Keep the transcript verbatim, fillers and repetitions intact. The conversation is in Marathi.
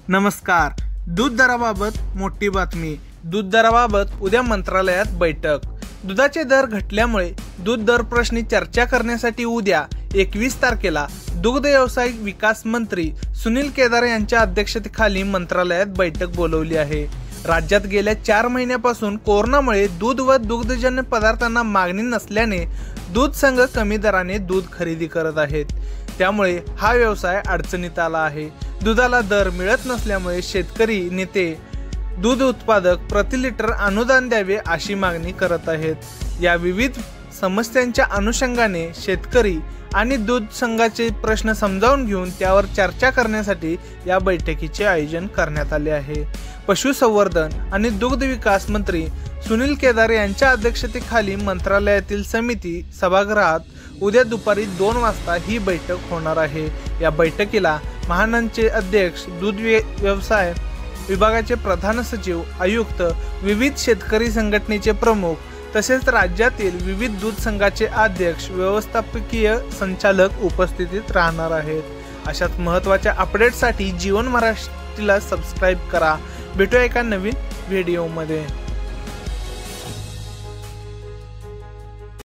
नमस्कार. दूध दराबाबत मोठी बातमी. दूध दराबाबत उद्या मंत्रालयात बैठक. दुधाचे दर घटल्यामुळे दूध दर प्रश्नी चर्चा करण्यासाठी उद्या एकवीस तारखेला दुग्ध व्यवसाय विकास मंत्री सुनील केदार यांच्या अध्यक्षतेखाली मंत्रालयात बैठक बोलवली आहे. राज्यात गेल्या चार महिन्यापासून कोरोनामुळे दूध व दुग्धजन्य पदार्थांना मागणी नसल्याने दूध संघ कमी दराने दूध खरेदी करत आहेत. त्यामुळे हा व्यवसाय अडचणीत आला आहे. दुधाला दर मिळत नसल्यामुळे शेतकरी नेते दूध उत्पादक प्रति लिटर अनुदान द्यावे अशी मागणी करत आहेत. या विविध समस्यांच्या अनुषंगाने शेतकरी आणि दूध संघाचे प्रश्न समजावून घेऊन त्यावर चर्चा करण्यासाठी या बैठकीचे आयोजन करण्यात आले आहे. पशुसंवर्धन आणि दुग्ध विकास मंत्री सुनील केदार यांच्या अध्यक्षतेखाली मंत्रालयातील समिती सभागृहात उद्या दुपारी दोन वाजता ही बैठक होणार आहे. या बैठकीला महानंदचे अध्यक्ष, दूध व्यवसाय विभागाचे प्रधान सचिव, आयुक्त, विविध शेतकरी संघटनेचे प्रमुख तसेच राज्यातील विविध दूध संघाचे अध्यक्ष, व्यवस्थापकीय संचालक उपस्थितीत राहणार आहेत. अशाच महत्त्वाच्या अपडेटसाठी जीवन महाराष्ट्राला सबस्क्राईब करा. भेटूया एका नवीन व्हिडिओमध्ये.